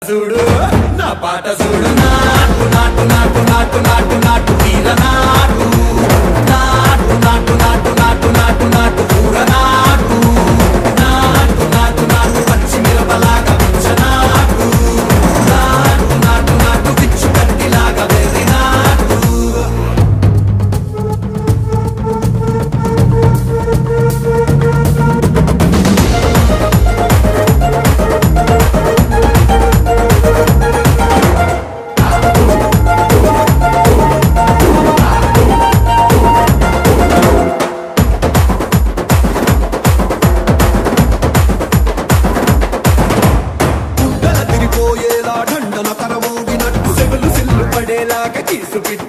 చూడు నా పాట చూడు నాటు నాటు నాటు నాటు నాటు నాటు వీర నాటు నాటు నాటు నాటు నాటు నాటు నాటు పూర నాటు నాటు నాటు నాటు పచ్చి మిరపలాగా పిచ్చ నాటు నాటు నాటు నాటు పిచ్చు కట్టిలాగా వెర్రి నాటు ढंडन करमोगिनट्टु सेवलु सिल्लु पडेलागा कीसु